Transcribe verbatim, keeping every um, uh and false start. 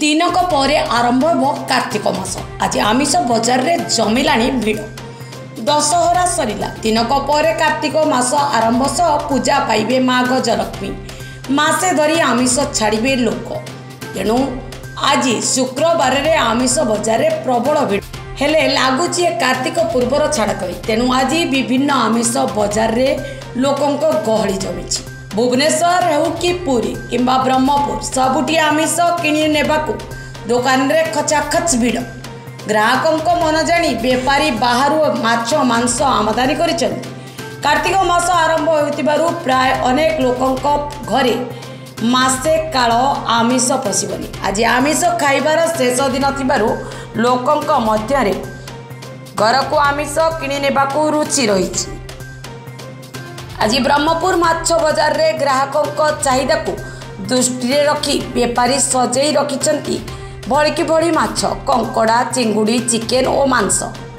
दिनक पर आरंभ हो कार्तिक मास। आज आमिष बजार रे जमिला भिड़। दशहरा सरिला दिनक पर कार्तिक मास आरंभ सह पूजा पाइबे माँ गजलक्ष्मी। मासे धरी आमिष छाड़े लोक। तेणु आज शुक्रवार रे आमिष बजार रे प्रबल भिड़ हेले लगुच कार्तिक पूर्वर छाड़ करी। तेणु आज विभिन्न आमिष बजार रे लोकों गहली जमी। भुवनेश्वर हो कि पुरी किंबा ब्रह्मपुर सबुठी आमिष किणी नेबाकू दुकान रे खचाखच भिड़। ग्राहकों मन जानी बेपारी बाहर माछ मांस आमदानी करिसेंती। कार्तिक मास आरंभ होतिबारु प्राय अनेक लोकों घरे मासे काल आमिष पशिबनी। आज आमिष खाइबार शेष दिन थिबारु लोकों मध्य रे घर को आमिष किणी नेबाकू रुचि रही। आज ब्रह्मपुर माछ बजार रे ग्राहकों चाहिदा को दृष्टि रखी बेपारी सजई रखिछंती भड़की भड़ी माछ, कंकड़ा, चिंगुड़ी, चिकेन और मांस।